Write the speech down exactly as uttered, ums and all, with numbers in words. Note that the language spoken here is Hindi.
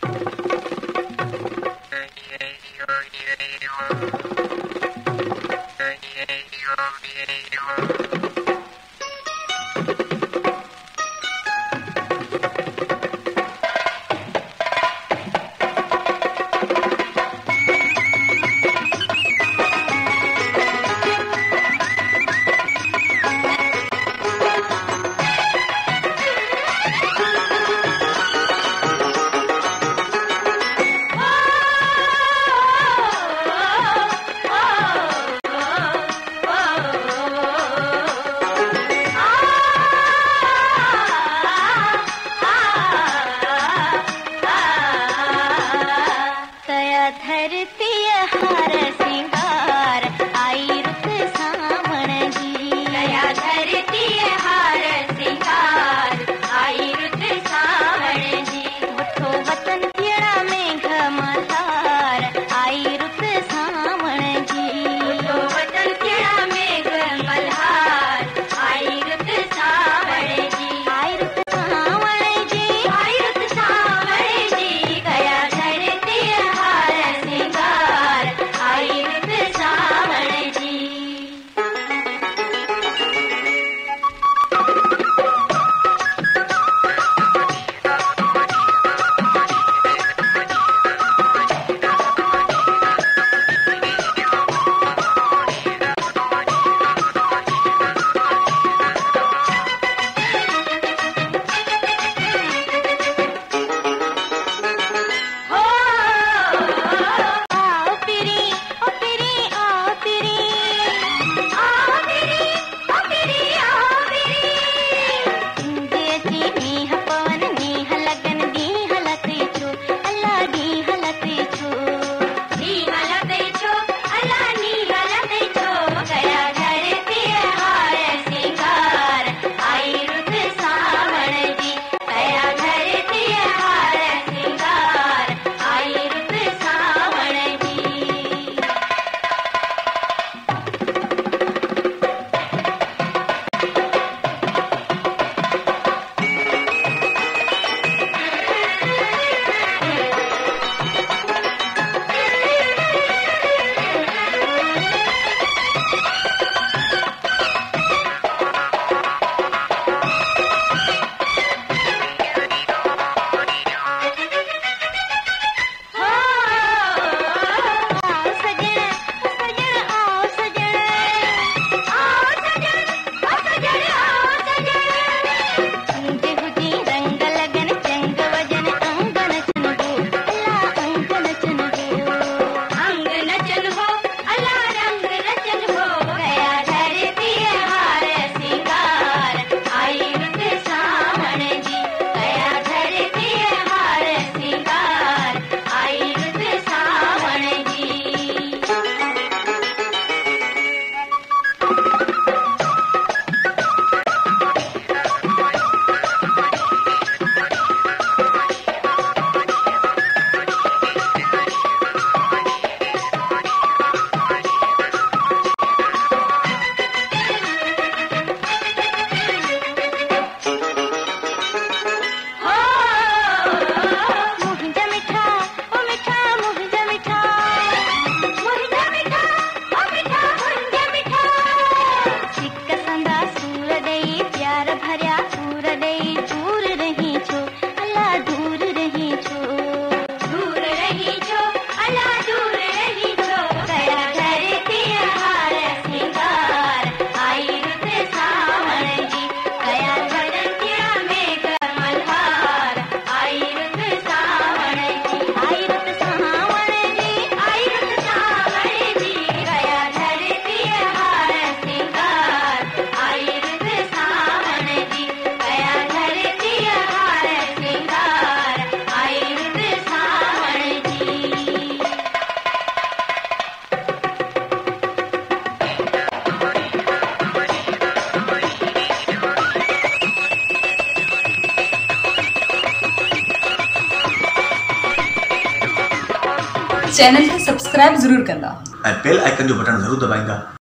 धरती हार सिंगार आई रुत सावण जी। दया धरती हार सिंगार आई रुत सावण जी। वठो वतन थियड़ा मेघ मल्हार आई रुत सावण जी। वठो वतन थियड़ा मेघ मल्हार आई रुत सावण जी। आई रुत सावण जी। आई रुत सावण जी। दया धरती आई रुत सावण जी। चैनल को सब्सक्राइब जरूर करना और बेल आइकन जो बटन जरूर दबाएगा